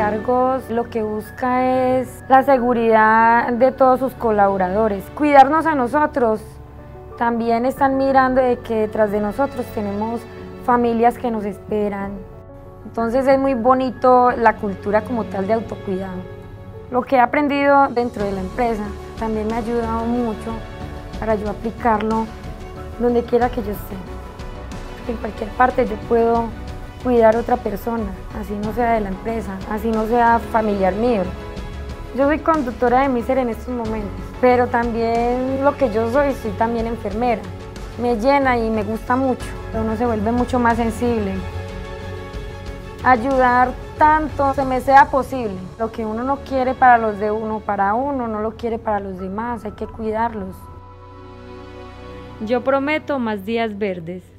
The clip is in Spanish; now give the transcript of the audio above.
Cargos lo que busca es la seguridad de todos sus colaboradores, cuidarnos a nosotros. También están mirando de que detrás de nosotros tenemos familias que nos esperan. Entonces es muy bonito la cultura como tal de autocuidado. Lo que he aprendido dentro de la empresa también me ha ayudado mucho para yo aplicarlo donde quiera que yo esté. En cualquier parte yo puedo cuidar a otra persona, así no sea de la empresa, así no sea familiar mío. Yo soy conductora de Miser en estos momentos, pero también lo que yo soy también enfermera. Me llena y me gusta mucho, uno se vuelve mucho más sensible. Ayudar tanto se me sea posible. Lo que uno no quiere para los de uno, para uno, no lo quiere para los demás, hay que cuidarlos. Yo prometo más días verdes.